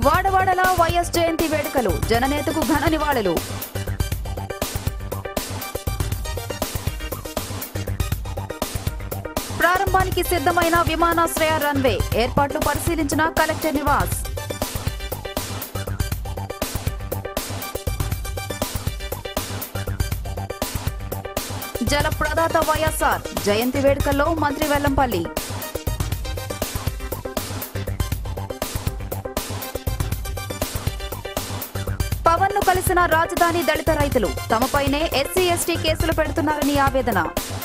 వాడవాడలా YS జయంతి వేడుకలు, జననేతకు ఘన నివాళులు. ప్రారంభానికి సిద్ధమైన విమానాశ్రయ రన్వే, ఏర్పాట్లు పరిశీలించిన కలెక్టర్ నివాస్. జల ప్రదాత వైఎస్ఆర్, జయంతి వేడుకల్లో మంత్రి వెల్లంపల్లి. పవన్ ను కలిసిన రాజధాని దళిత రైతులు, తమపైనే ఎస్సీ ఎస్టీ కేసులు పెడుతున్నారని ఆవేదన.